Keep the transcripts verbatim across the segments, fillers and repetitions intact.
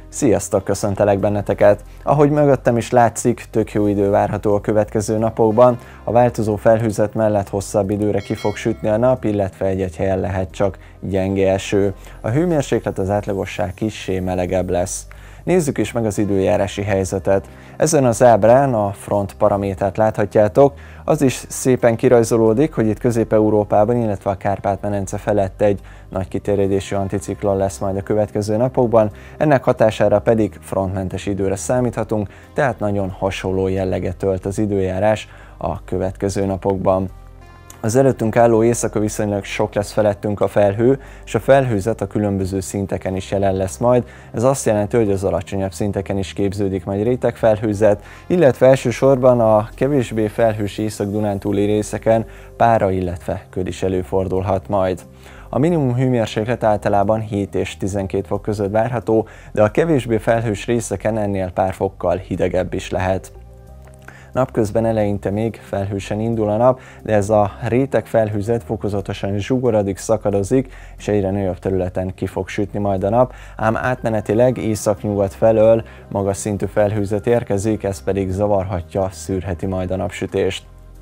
Sziasztok, köszöntelek benneteket! Ahogy mögöttem is látszik, tök jó idő várható a következő napokban. A változó felhőzet mellett hosszabb időre ki fog sütni a nap, illetve egy-egy helyen lehet csak gyenge eső. A hőmérséklet az átlagossá kissé melegebb lesz. Nézzük is meg az időjárási helyzetet. Ezen az ábrán a front paramétert láthatjátok, az is szépen kirajzolódik, hogy itt Közép-Európában, illetve a Kárpát-medence felett egy nagy kiterjedésű anticiklon lesz majd a következő napokban, ennek hatására pedig frontmentes időre számíthatunk, tehát nagyon hasonló jelleget ölt az időjárás a következő napokban. Az előttünk álló éjszaka viszonylag sok lesz felettünk a felhő, és a felhőzet a különböző szinteken is jelen lesz majd. Ez azt jelenti, hogy az alacsonyabb szinteken is képződik majd rétegfelhőzet, illetve elsősorban a kevésbé felhős észak-dunántúli részeken pára, illetve köd is előfordulhat majd. A minimum hőmérséklet általában hét és tizenkét fok között várható, de a kevésbé felhős részeken ennél pár fokkal hidegebb is lehet. Napközben eleinte még felhősen indul a nap, de ez a réteg felhőzet fokozatosan zsugorodik, szakadozik, és egyre nagyobb területen ki fog sütni majd a nap, ám átmenetileg északnyugat felől magas szintű felhőzet érkezik, ez pedig zavarhatja, szűrheti majd a napsütést.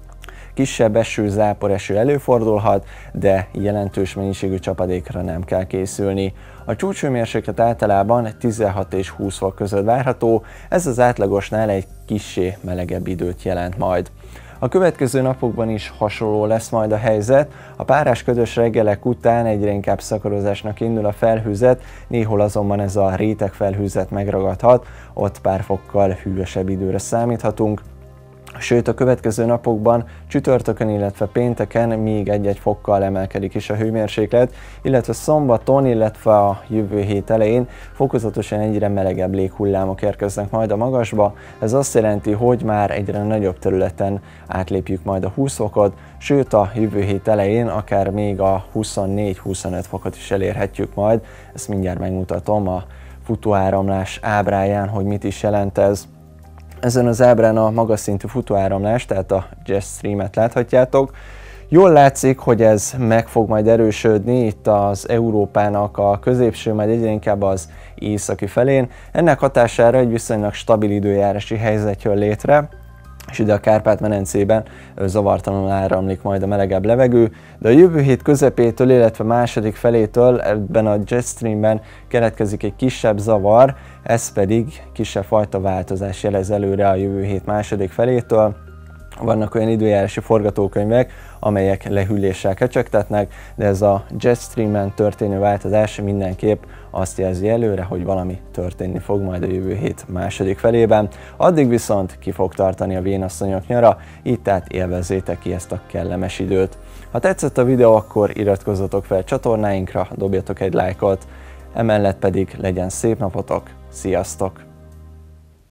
Kisebb eső, záporeső előfordulhat, de jelentős mennyiségű csapadékra nem kell készülni. A csúcshőmérséklet általában tizenhat és húsz fok között várható, ez az átlagosnál egy kissé melegebb időt jelent majd. A következő napokban is hasonló lesz majd a helyzet, a párás ködös reggelek után egyre inkább szakadozásnak indul a felhőzet, néhol azonban ez a réteg felhőzet megragadhat, ott pár fokkal hűvösebb időre számíthatunk. Sőt, a következő napokban csütörtökön, illetve pénteken még egy-egy fokkal emelkedik is a hőmérséklet, illetve szombaton, illetve a jövő hét elején fokozatosan egyre melegebb léghullámok érkeznek majd a magasba. Ez azt jelenti, hogy már egyre nagyobb területen átlépjük majd a húsz fokot, sőt a jövő hét elején akár még a huszonnégy-huszonöt fokot is elérhetjük majd. Ezt mindjárt megmutatom a futóáramlás ábráján, hogy mit is jelent ez. Ezen az ábrán a magas szintű futóáramlás, tehát a jet streamet láthatjátok. Jól látszik, hogy ez meg fog majd erősödni itt az Európának a középső, majd egyre inkább az északi felén. Ennek hatására egy viszonylag stabil időjárási helyzet jön létre, és ide a Kárpát-medencében zavartalanul áramlik majd a melegebb levegő, de a jövő hét közepétől, illetve második felétől ebben a jetstreamben keletkezik egy kisebb zavar, ez pedig kisebb fajta változás jelez előre a jövő hét második felétől. Vannak olyan időjárási forgatókönyvek, amelyek lehűléssel kecsegtetnek, de ez a jetstreamen történő változás mindenképp azt jelzi előre, hogy valami történni fog majd a jövő hét második felében. Addig viszont ki fog tartani a vénasszonyok nyara, így tehát élvezzétek ki ezt a kellemes időt. Ha tetszett a videó, akkor iratkozzatok fel csatornáinkra, dobjatok egy lájkot, emellett pedig legyen szép napotok, sziasztok!